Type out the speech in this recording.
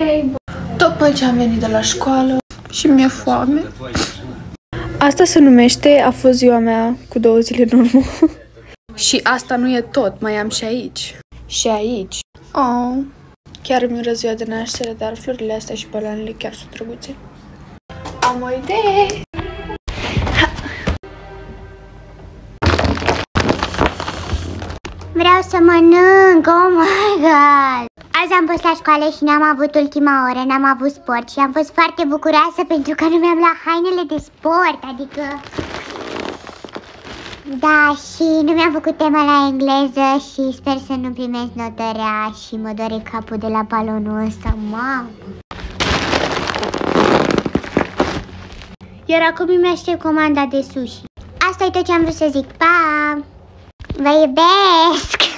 Tocmai ce am venit de la școală și mi-e foame. Asta se numește, a fost ziua mea cu 2 zile în urmă. Și asta nu e tot, mai am și aici. Și aici. Oh, chiar mi era ziua de naștere, dar florile astea și baloanele chiar sunt drăguțe. Am o idee! Vreau să mănânc, oh my god! Azi am fost la școală și n-am avut ultima oră, n-am avut sport și am fost foarte bucuroasă pentru că nu mi-am luat hainele de sport, adică... Da, și nu mi-am făcut tema la engleză și sper să nu primesc notă rea și mă doare capul de la balonul ăsta, mamă! Iar acum îmi aștept comanda de sushi. Asta e tot ce am vrut să zic, pa! Vă iubesc!